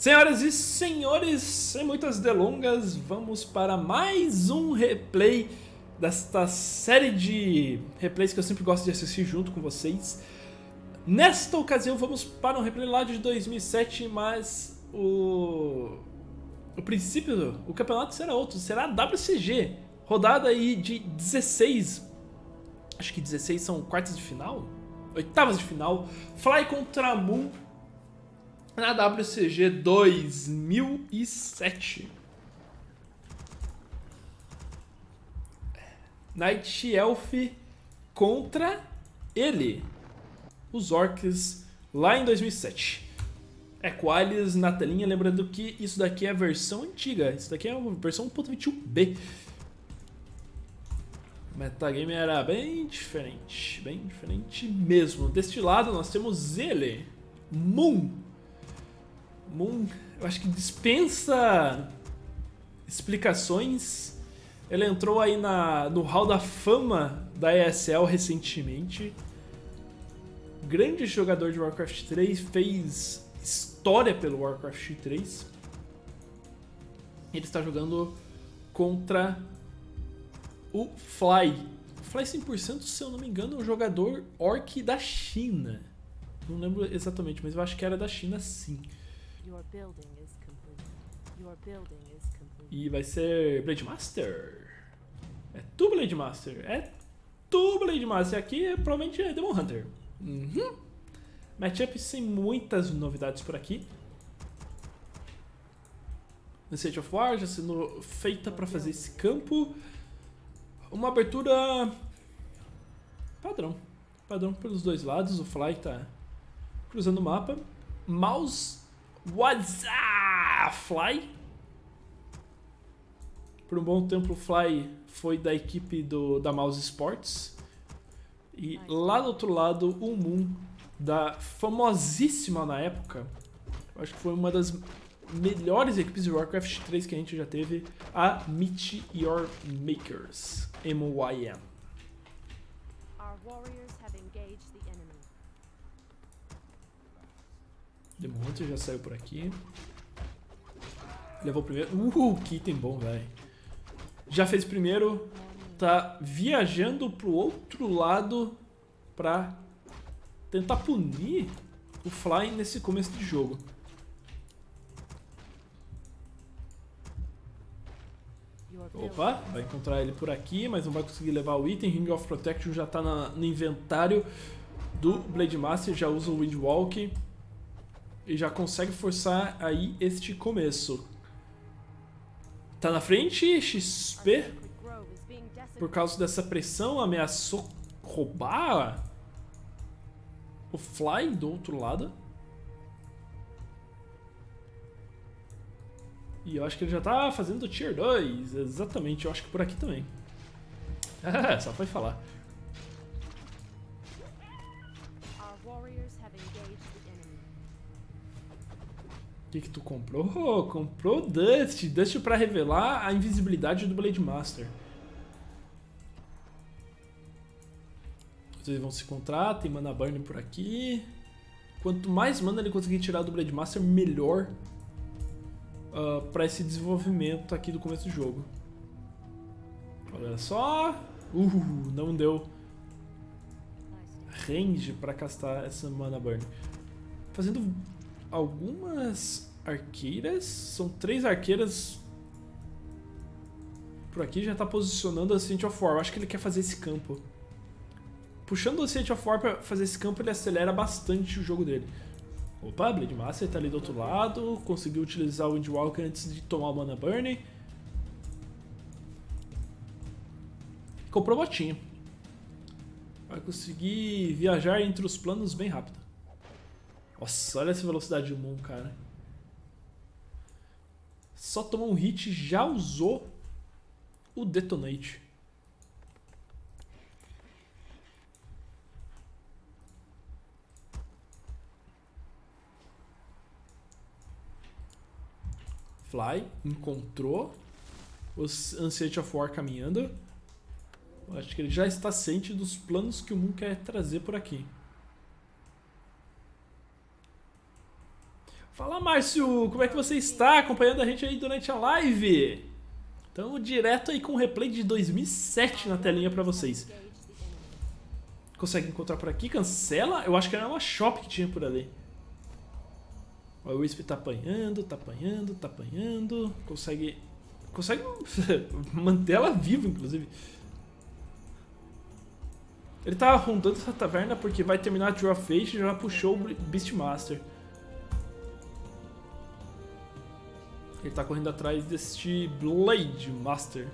Senhoras e senhores, sem muitas delongas, vamos para mais um replay desta série de replays que eu sempre gosto de assistir junto com vocês. Nesta ocasião vamos para um replay lá de 2007, mas o princípio, o campeonato será outro, será a WCG, rodada aí de 16, acho que 16 são quartas de final, oitavas de final, Fly contra Moon na WCG 2007. Night Elf contra ele, os Orcs, lá em 2007. Equalius na telinha, lembrando que isso daqui é a versão antiga, isso daqui é uma versão 1.21b. O metagame era bem diferente mesmo. Deste lado nós temos ele, Moon. Moon, eu acho que dispensa explicações. Ele entrou aí no Hall da Fama da ESL recentemente. Grande jogador de Warcraft 3, fez história pelo Warcraft 3. Ele está jogando contra o Fly. O Fly 100%, se eu não me engano, é um jogador orc da China. Não lembro exatamente, mas eu acho que era da China sim. E vai ser Blade Master. É tu, Blade Master. É tu, Blade Master. Aqui provavelmente é Demon Hunter. Matchup sem muitas novidades por aqui. State of War já sendo feita para fazer esse campo. Uma abertura padrão. Padrão pelos dois lados. O Fly tá cruzando o mapa. Mouse. What's up, Fly? Por um bom tempo o Fly foi da equipe da Mouse Sports. E lá do outro lado o Moon, da famosíssima na época, eu acho que foi uma das melhores equipes de Warcraft 3 que a gente já teve, a Meteor Makers, MYM. Demon Hunter já saiu por aqui. Levou o primeiro. Que item bom, velho. Já fez primeiro. Tá viajando pro outro lado pra tentar punir o Fly nesse começo de jogo. Opa, vai encontrar ele por aqui, mas não vai conseguir levar o item. Ring of Protection já tá no inventário do Blade Master, já usa o Windwalk e já consegue forçar aí este começo. Tá na frente, XP, por causa dessa pressão, ameaçou roubar o Fly do outro lado. E eu acho que ele já tá fazendo Tier 2, exatamente, eu acho que por aqui também. Só foi falar. O que tu comprou? Comprou Dust. Dust pra revelar a invisibilidade do Blade Master. Vocês vão se encontrar, tem Mana Burn por aqui. Quanto mais mana ele conseguir tirar do Blade Master, melhor para esse desenvolvimento aqui do começo do jogo. Olha só. Não deu range para castar essa Mana Burn. Fazendo algumas arqueiras. São 3 arqueiras. Por aqui já está posicionando a State of War. Eu acho que ele quer fazer esse campo. Puxando o State of War para fazer esse campo, ele acelera bastante o jogo dele. Opa, Blade Master tá ali do outro lado. Conseguiu utilizar o Windwalker antes de tomar o Mana Burn. Comprou botinha. Vai conseguir viajar entre os planos bem rápido. Nossa, olha essa velocidade do Moon, cara. Só tomou um hit e já usou o Detonate. Fly encontrou o State of War caminhando. Eu acho que ele já está ciente dos planos que o Moon quer trazer por aqui. Fala, Márcio, como é que você está acompanhando a gente aí durante a live? Então, direto aí com o replay de 2007 na telinha pra vocês. Consegue encontrar por aqui? Cancela? Eu acho que era uma shop que tinha por ali. O Wisp tá apanhando, tá apanhando, tá apanhando. Consegue manter ela viva, inclusive. Ele tá rondando essa taverna porque vai terminar a Draw of Fate e já puxou o Beastmaster. Ele tá correndo atrás deste Blade Master.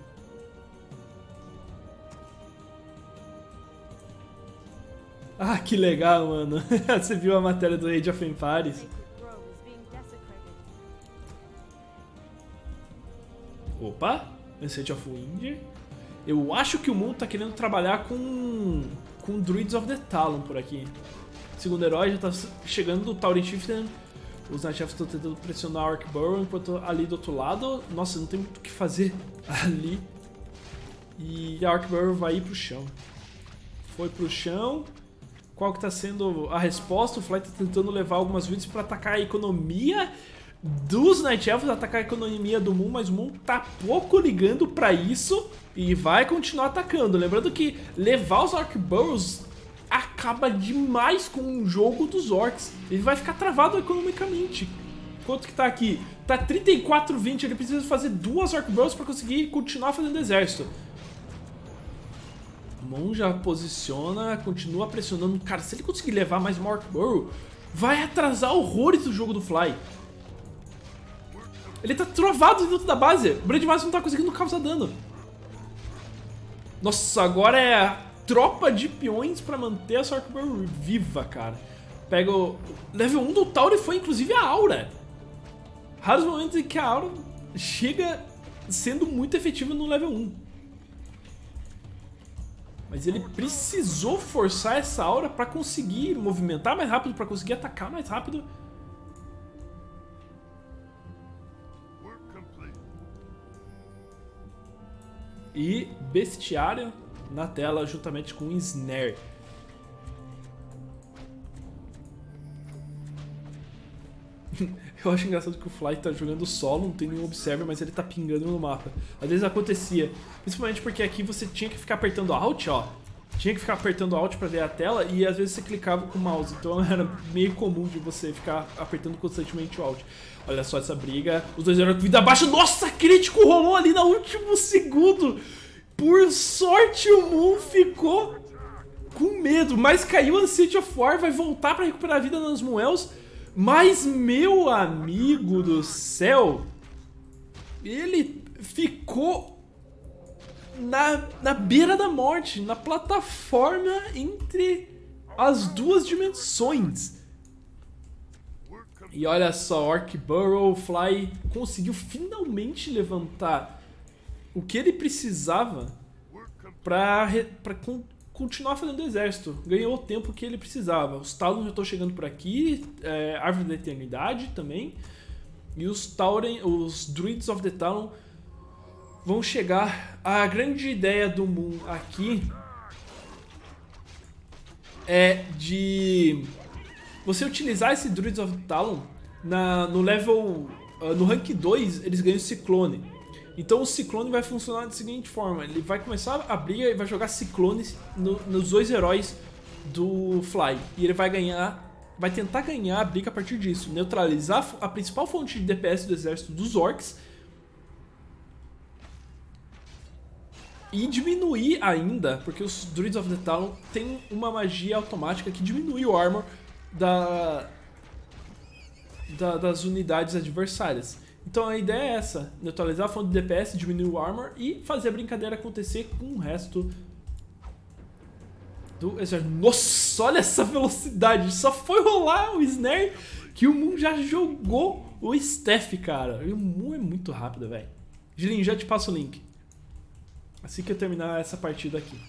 Ah, que legal, mano. Você viu a matéria do Age of Empires? Opa, Ancient of Wind. Eu acho que o mundo tá querendo trabalhar com Druids of the Talon por aqui. O segundo herói já tá chegando, o Tauren Chieftain. Os Night Elves estão tentando pressionar o Arkburrow, enquanto ali do outro lado, nossa, não tem muito o que fazer ali. E a Arkburrow vai ir pro chão. Foi pro chão. Qual que tá sendo a resposta? O Fly tá tentando levar algumas builds para atacar a economia dos Night Elves, atacar a economia do Moon, mas o Moon tá pouco ligando pra isso e vai continuar atacando. Lembrando que levar os Arkburrows acaba demais com o jogo dos Orcs. Ele vai ficar travado economicamente. Quanto que tá aqui? Tá 34-20, ele precisa fazer 2 Arkburrows pra conseguir continuar fazendo exército. Mon já posiciona, continua pressionando. Cara, se ele conseguir levar mais uma Arkburrow, vai atrasar horrores do jogo do Fly. Ele tá travado dentro da base. O Brandmaster não tá conseguindo causar dano. Nossa, agora é a tropa de peões pra manter a Arkburrow viva, cara. Pega o level 1 do Tauren, foi inclusive a Aura. Raros momentos em que a Aura chega sendo muito efetiva no level 1. Mas ele precisou forçar essa Aura pra conseguir movimentar mais rápido, pra conseguir atacar mais rápido. E Bestiário na tela juntamente com o Snare. Eu acho engraçado que o Fly tá jogando solo, não tem nenhum observer, mas ele tá pingando no mapa. Às vezes acontecia, principalmente porque aqui você tinha que ficar apertando Alt, ó. Tinha que ficar apertando Alt pra ver a tela e às vezes você clicava com o mouse, então era meio comum de você ficar apertando constantemente o Alt. Olha só essa briga, os dois heróis com vida baixa, nossa, crítico rolou ali no último segundo! Por sorte o Moon ficou com medo, mas caiu o Ancient of War, vai voltar pra recuperar a vida nas Moels. Mas, meu amigo do céu, ele ficou na beira da morte, na plataforma entre as duas dimensões. E olha só, Arkburrow, Fly conseguiu finalmente levantar o que ele precisava pra continuar fazendo exército. Ganhou o tempo que ele precisava. Os Talon já estão chegando por aqui, Árvore da Eternidade também. E os Tauren, os Druids of the Talon vão chegar. A grande ideia do Moon aqui é de você utilizar esse Druids of the Talon no level, no rank 2, eles ganham Ciclone. Então o Ciclone vai funcionar da seguinte forma, ele vai começar a briga e vai jogar Ciclones nos dois heróis do Fly. E ele vai tentar ganhar a briga a partir disso, neutralizar a principal fonte de DPS do exército dos Orcs e diminuir ainda, porque os Druids of the Talon tem uma magia automática que diminui o armor das unidades adversárias. Então a ideia é essa, neutralizar a fonte de DPS, diminuir o armor e fazer a brincadeira acontecer com o resto do exército. Nossa, olha essa velocidade, só foi rolar o Snare que o Moon já jogou o Steph, cara. E o Moon é muito rápido, velho. Gilinho, já te passo o link. Assim que eu terminar essa partida aqui.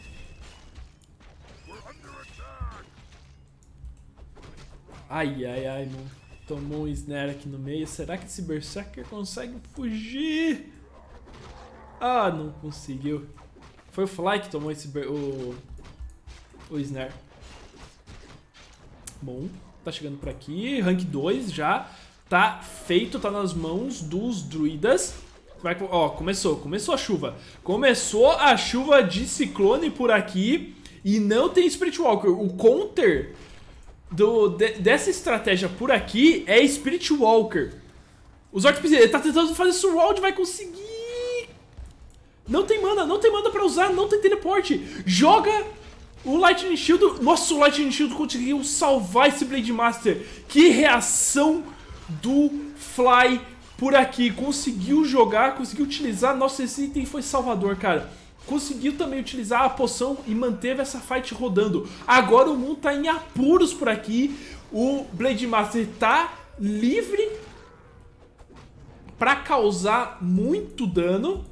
Ai, ai, ai, Moon. Tomou um Snare aqui no meio. Será que esse Berserker consegue fugir? Ah, não conseguiu. Foi o Fly que tomou o Snare. Bom, tá chegando por aqui. Rank 2 já tá feito, tá nas mãos dos druidas. Ó, começou a chuva. Começou a chuva de ciclone por aqui. E não tem Spirit Walker. O counter dessa estratégia por aqui é Spirit Walker. Os Orcs, ele tá tentando fazer surround, vai conseguir. Não tem mana pra usar, não tem teleporte. Joga o Lightning Shield. Nossa, o Lightning Shield conseguiu salvar esse Blade Master. Que reação do Fly por aqui. Conseguiu jogar, conseguiu utilizar. Nossa, esse item foi salvador, cara. Conseguiu também utilizar a poção e manteve essa fight rodando. Agora o Moon tá em apuros por aqui. O Blade Master tá livre pra causar muito dano.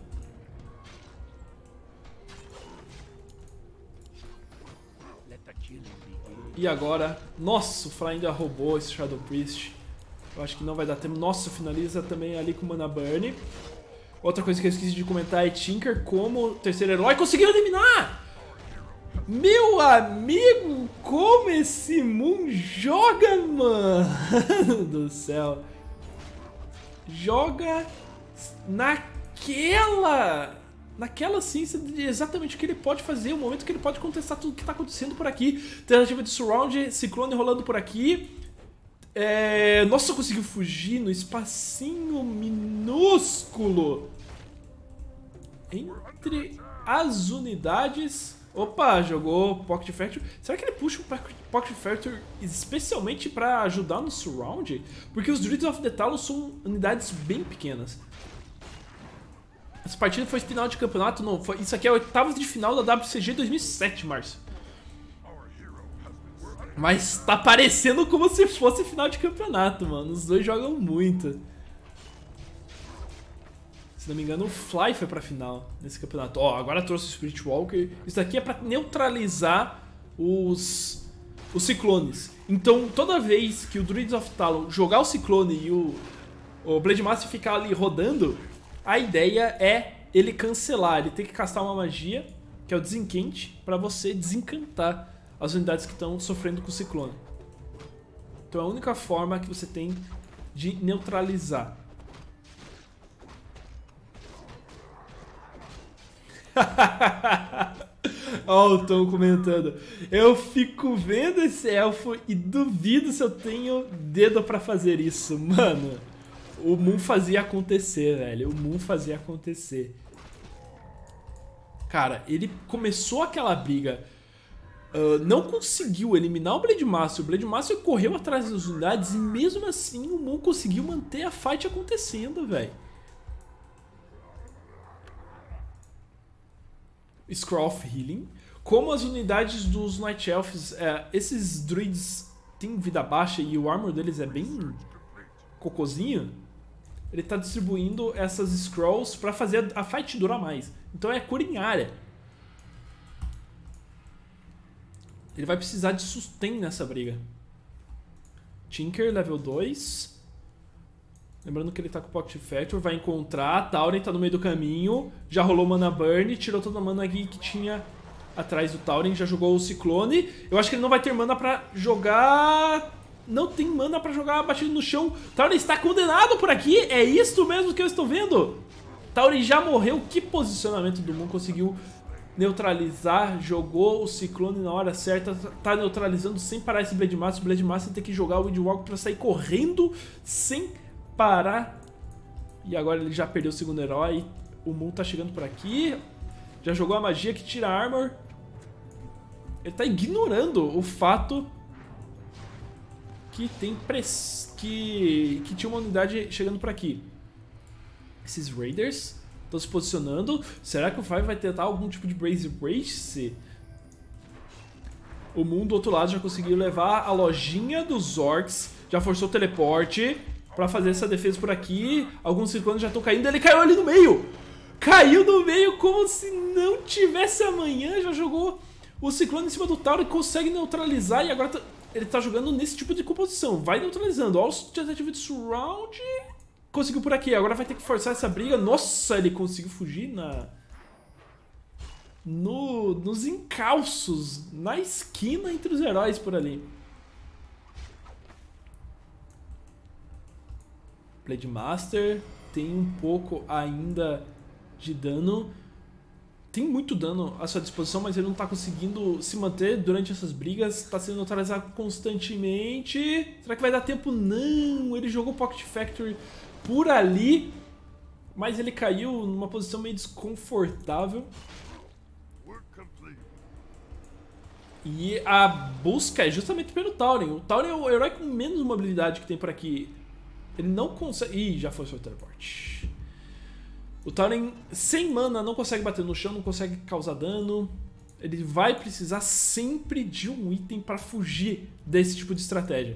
E agora, nossa, o Fly ainda roubou esse Shadow Priest. Eu acho que não vai dar tempo. Nossa, finaliza também ali com Mana Burn. Outra coisa que eu esqueci de comentar é Tinker como terceiro herói conseguiu eliminar! Meu amigo, como esse Moon joga, mano do céu. Joga naquela ciência de exatamente o que ele pode fazer, o momento que ele pode contestar tudo que tá acontecendo por aqui. Tentativa de surround, ciclone rolando por aqui. Nossa, conseguiu fugir no espacinho minúsculo entre as unidades. Opa, jogou Pocket Factory. Será que ele puxa o Pocket Factory especialmente pra ajudar no surround? Porque os Druids of the Talos são unidades bem pequenas. Essa partida foi final de campeonato? Não, isso aqui é a oitava de final da WCG 2007, Márcio. Mas tá parecendo como se fosse final de campeonato, mano. Os dois jogam muito. Se não me engano, o Fly foi pra final nesse campeonato. Ó, agora trouxe o Spirit Walker. Isso aqui é pra neutralizar os ciclones. Então, toda vez que o Druids of Talon jogar o ciclone e o Blade Master ficar ali rodando, a ideia é ele cancelar. Ele tem que castar uma magia, que é o Desencante, pra você desencantar as unidades que estão sofrendo com o ciclone. Então é a única forma que você tem de neutralizar. Ó, o Tom comentando. Eu fico vendo esse elfo e duvido se eu tenho dedo pra fazer isso. Mano, o Moon fazia acontecer, velho. O Moon fazia acontecer. Cara, ele começou aquela briga... não conseguiu eliminar o Blade Master. O Blade Master correu atrás das unidades e mesmo assim o Moon conseguiu manter a fight acontecendo, velho. Scroll of Healing. Como as unidades dos Night Elves, esses druids têm vida baixa e o armor deles é bem cocôzinho, ele tá distribuindo essas scrolls pra fazer a fight durar mais. Então é cura em área. Ele vai precisar de sustain nessa briga. Tinker, level 2. Lembrando que ele tá com o Pocket Factor. Vai encontrar. Tauren tá no meio do caminho. Já rolou Mana Burn. Tirou toda a mana aqui que tinha atrás do Tauren. Já jogou o Ciclone. Eu acho que ele não vai ter mana pra jogar... Não tem mana pra jogar batido no chão. Tauren está condenado por aqui. É isto mesmo que eu estou vendo. Tauren já morreu. Que posicionamento do Moon conseguiu... neutralizar, jogou o Ciclone na hora certa, tá neutralizando sem parar esse Blade Master. O Blade Master tem que jogar o Windwalker pra sair correndo sem parar. E agora ele já perdeu o segundo herói. O Moon tá chegando por aqui. Já jogou a magia que tira a armor. Ele tá ignorando o fato que tem que tinha uma unidade chegando por aqui. Esses Raiders estão se posicionando. Será que o Five vai tentar algum tipo de Braze Brace? O Moon do outro lado já conseguiu levar a lojinha dos Orcs. Já forçou o teleporte pra fazer essa defesa por aqui. Alguns ciclones já estão caindo. Ele caiu ali no meio. Caiu no meio como se não tivesse amanhã. Já jogou o ciclone em cima do Tauro e consegue neutralizar. E agora ele tá jogando nesse tipo de composição. Vai neutralizando. Olha o tentativa de surround. Conseguiu por aqui, agora vai ter que forçar essa briga. Nossa, ele conseguiu fugir nos encalços, na esquina entre os heróis por ali. Blade Master tem um pouco ainda de dano. Tem muito dano à sua disposição, mas ele não tá conseguindo se manter durante essas brigas. Tá sendo neutralizado constantemente. Será que vai dar tempo? Não! Ele jogou Pocket Factory por ali, mas ele caiu numa posição meio desconfortável. E a busca é justamente pelo Tauren. O Tauren é o herói com menos mobilidade que tem por aqui. Ele não consegue... Ih, já foi seu teleporte. O Tauren, sem mana, não consegue bater no chão, não consegue causar dano. Ele vai precisar sempre de um item para fugir desse tipo de estratégia.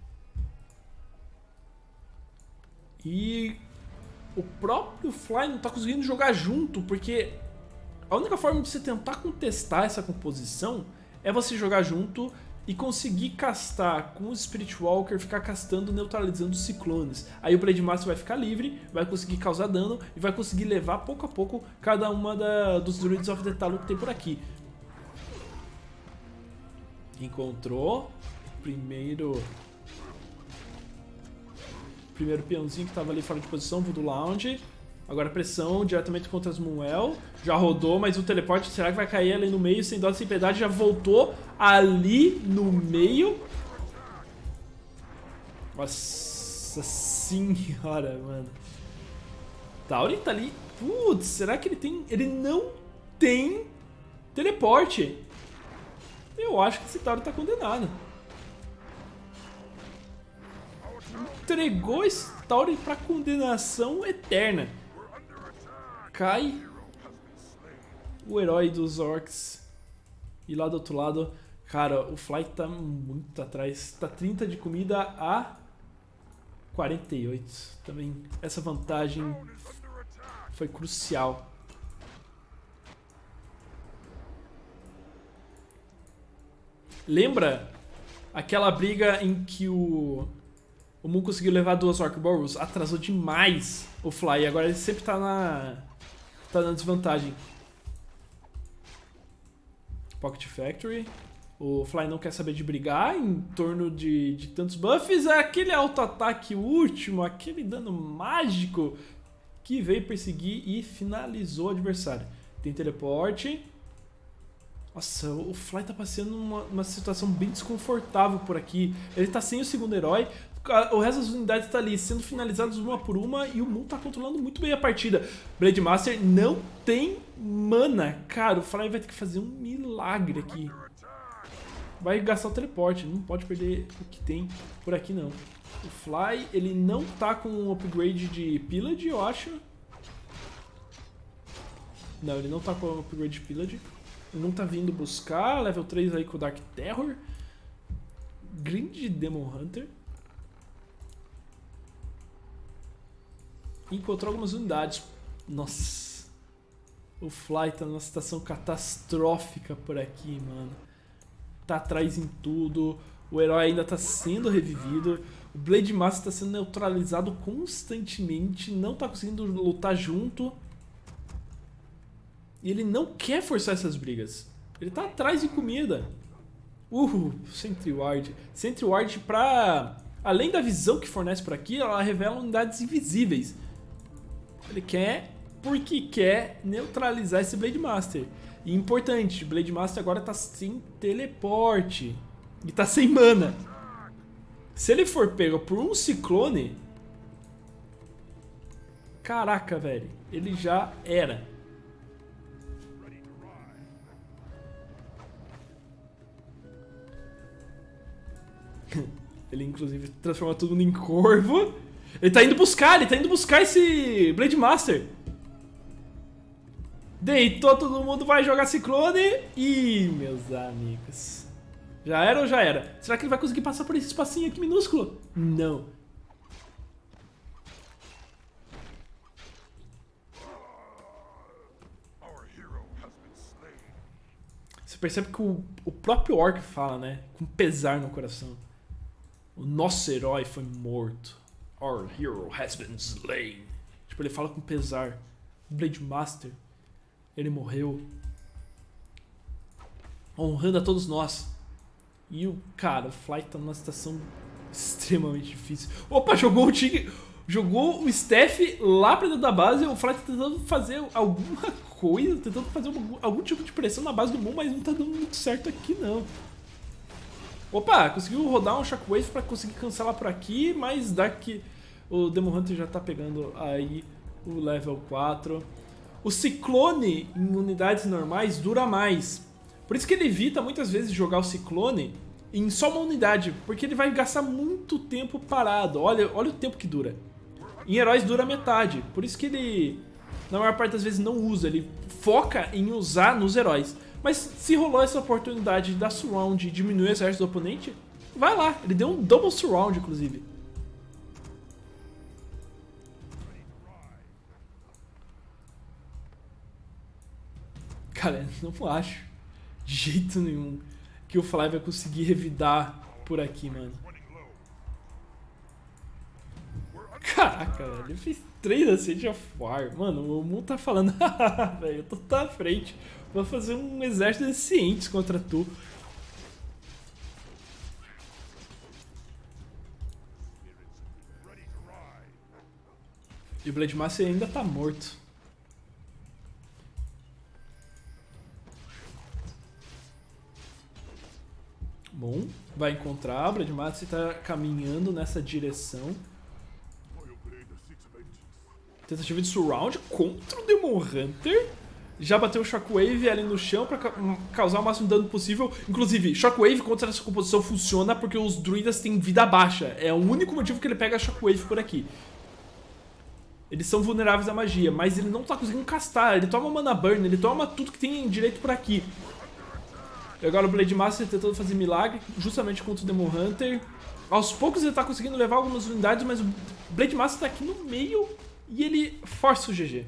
E o próprio Fly não está conseguindo jogar junto, porque a única forma de você tentar contestar essa composição é você jogar junto e conseguir castar com o Spirit Walker, ficar castando, neutralizando os ciclones. Aí o Blade Master vai ficar livre, vai conseguir causar dano e vai conseguir levar pouco a pouco cada uma dos Druids of the Talon que tem por aqui. Encontrou primeiro peãozinho que estava ali fora de posição, Voodoo Lounge. Agora pressão diretamente contra as Moonwell. Já rodou, mas o teleporte, será que vai cair ali no meio? Sem dó, sem piedade, já voltou ali no meio. Nossa senhora, mano. Tauren tá ali. Putz, será que ele tem... Ele não tem teleporte. Eu acho que esse Tauren tá condenado. Entregou esse Tauren pra condenação eterna. Cai o herói dos orcs. E lá do outro lado, cara, o Fly tá muito atrás. Tá 30 de comida a 48. Também essa vantagem foi crucial. Lembra aquela briga em que o Moon conseguiu levar 2 Orc Burrows? Atrasou demais o Fly. Agora ele sempre tá na desvantagem. Pocket Factory. O Fly não quer saber de brigar em torno de tantos buffs. Aquele auto-ataque último, aquele dano mágico que veio perseguir e finalizou o adversário. Tem teleporte. Nossa, o Fly tá passando uma situação bem desconfortável por aqui. Ele tá sem o segundo herói. O resto das unidades tá ali sendo finalizadas uma por uma e o Moon tá controlando muito bem a partida. Blade Master não tem mana. Cara, o Fly vai ter que fazer um milagre aqui. Vai gastar o teleporte, não pode perder o que tem por aqui não. O Fly, ele não tá com um upgrade de Pillage, eu acho. Não, ele não tá com um upgrade de Pillage. Ele não tá vindo buscar. Level 3 aí com o Dark Terror. Grind Demon Hunter. Encontrou algumas unidades. Nossa. O Fly tá numa situação catastrófica por aqui, mano. Tá atrás em tudo. O herói ainda tá sendo revivido. O Blade Master tá sendo neutralizado constantemente. Não tá conseguindo lutar junto. E ele não quer forçar essas brigas. Ele tá atrás de comida. Sentry Ward. Sentry Ward pra... Além da visão que fornece por aqui, ela revela unidades invisíveis. Ele quer porque quer neutralizar esse Blade Master. E importante, o Blade Master agora tá sem teleporte. E tá sem mana. Se ele for pego por um ciclone... Caraca, velho. Ele já era. Ele inclusive transforma tudo em corvo. Ele tá indo buscar esse Blade Master. Deitou, todo mundo vai jogar ciclone. E meus amigos, já era ou já era? Será que ele vai conseguir passar por esse espacinho aqui minúsculo? Não. Você percebe que o próprio Orc fala, né? Com pesar no coração. O nosso herói foi morto. Our hero has been slain. Tipo, ele fala com pesar. O Blade Master, ele morreu. Honrando a todos nós. E o cara, o Fly tá numa situação extremamente difícil. Opa, jogou o Tigre. Jogou o Steph lá pra dentro da base, o Fly tá tentando fazer alguma coisa, tentando fazer algum tipo de pressão na base do Moon, mas não tá dando muito certo aqui não. Opa, conseguiu rodar um Shockwave pra conseguir cancelar por aqui, mas Dark, o Demon Hunter já tá pegando aí o level 4. O Ciclone em unidades normais dura mais. Por isso que ele evita muitas vezes jogar o Ciclone em só uma unidade, porque ele vai gastar muito tempo parado. Olha o tempo que dura. Em heróis dura metade, por isso que ele, na maior parte das vezes, não usa. Ele foca em usar nos heróis. Mas se rolou essa oportunidade de dar surround e diminuir o exército do oponente, vai lá. Ele deu um double surround, inclusive. Cara, não acho de jeito nenhum que o Fly vai conseguir revidar por aqui, mano. Caraca, velho, ele fez 3 Ascent of War. Mano, o Moon tá falando, velho, eu tô à frente. Vou fazer um exército de cientes contra tu. E o Blade Master ainda tá morto. Bom, vai encontrar, o Blade Master tá caminhando nessa direção. Tentativa de surround contra o Demon Hunter. Já bateu o Shockwave ali no chão pra causar o máximo de dano possível. Inclusive, Shockwave contra essa composição funciona porque os druidas têm vida baixa. É o único motivo que ele pega a Shockwave por aqui. Eles são vulneráveis à magia, mas ele não tá conseguindo castar. Ele toma Mana Burn, ele toma tudo que tem direito por aqui. E agora o Blade Master tentando fazer milagre justamente contra o Demon Hunter. Aos poucos ele tá conseguindo levar algumas unidades, mas o Blade Master tá aqui no meio e ele força o GG.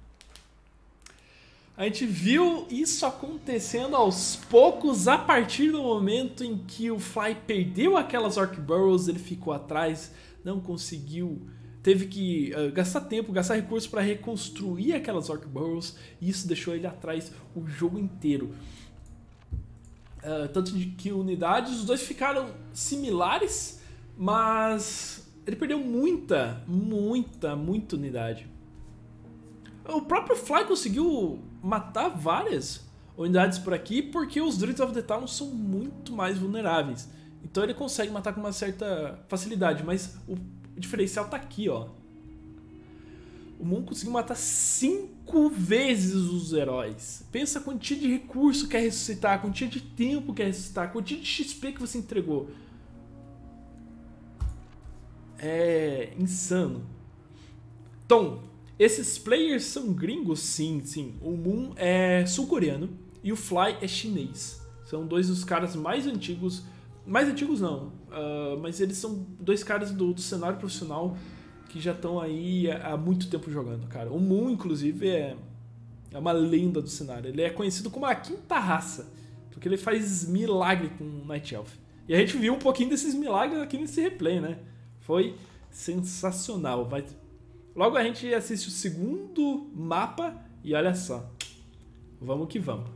A gente viu isso acontecendo aos poucos a partir do momento em que o Fly perdeu aquelas Orc Burrows, ele ficou atrás, não conseguiu, teve que gastar tempo, gastar recursos para reconstruir aquelas Orc Burrows e isso deixou ele atrás o jogo inteiro. Tanto de que unidades, os dois ficaram similares, mas ele perdeu muita unidade. O próprio Fly conseguiu matar várias unidades por aqui porque os Druids of the Town são muito mais vulneráveis. Então ele consegue matar com uma certa facilidade, mas o diferencial tá aqui, ó. O Moon conseguiu matar 5 vezes os heróis. Pensa a quantia de recurso que é ressuscitar, a quantia de tempo que é ressuscitar, a quantia de XP que você entregou. É insano. Tom, esses players são gringos? Sim, sim. O Moon é sul-coreano e o Fly é chinês. São dois dos caras mais antigos. Mais antigos não, mas eles são dois caras do cenário profissional que já estão aí há muito tempo jogando, cara. O Moon, inclusive, é uma lenda do cenário. Ele é conhecido como a quinta raça, porque ele faz milagre com Night Elf. E a gente viu um pouquinho desses milagres aqui nesse replay, né? Foi sensacional. Logo a gente assiste o segundo mapa e olha só. Vamos que vamos.